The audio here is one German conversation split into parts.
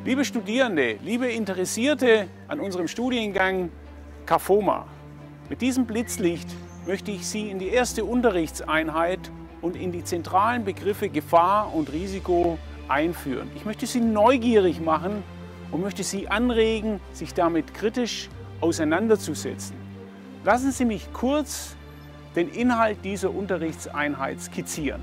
Liebe Studierende, liebe Interessierte an unserem Studiengang CAFOMA, mit diesem Blitzlicht möchte ich Sie in die erste Unterrichtseinheit und in die zentralen Begriffe Gefahr und Risiko einführen. Ich möchte Sie neugierig machen und möchte Sie anregen, sich damit kritisch auseinanderzusetzen. Lassen Sie mich kurz den Inhalt dieser Unterrichtseinheit skizzieren.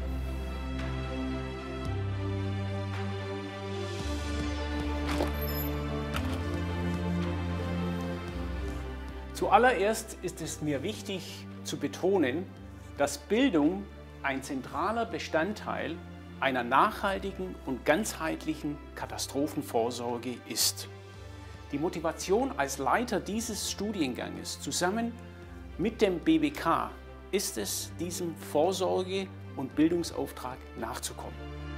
Zuallererst ist es mir wichtig zu betonen, dass Bildung ein zentraler Bestandteil einer nachhaltigen und ganzheitlichen Katastrophenvorsorge ist. Die Motivation als Leiter dieses Studienganges zusammen mit dem BWK ist es, diesem Vorsorge- und Bildungsauftrag nachzukommen.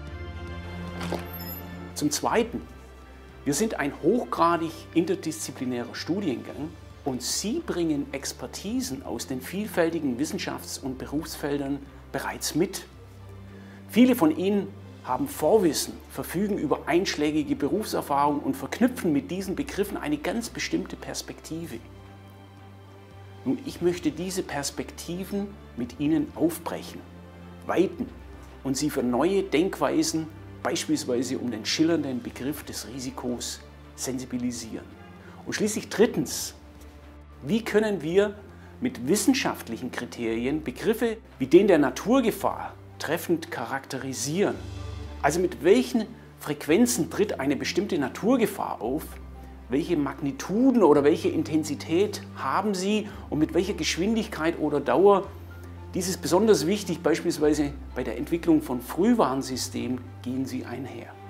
Zum Zweiten, wir sind ein hochgradig interdisziplinärer Studiengang und Sie bringen Expertisen aus den vielfältigen Wissenschafts- und Berufsfeldern bereits mit. Viele von Ihnen haben Vorwissen, verfügen über einschlägige Berufserfahrung und verknüpfen mit diesen Begriffen eine ganz bestimmte Perspektive. Nun, ich möchte diese Perspektiven mit Ihnen aufbrechen, weiten und Sie für neue Denkweisen, beispielsweise um den schillernden Begriff des Risikos, sensibilisieren. Und schließlich drittens, wie können wir mit wissenschaftlichen Kriterien Begriffe wie den der Naturgefahr treffend charakterisieren? Also mit welchen Frequenzen tritt eine bestimmte Naturgefahr auf? Welche Magnituden oder welche Intensität haben sie und mit welcher Geschwindigkeit oder Dauer? Dies ist besonders wichtig, beispielsweise bei der Entwicklung von Frühwarnsystemen gehen sie einher.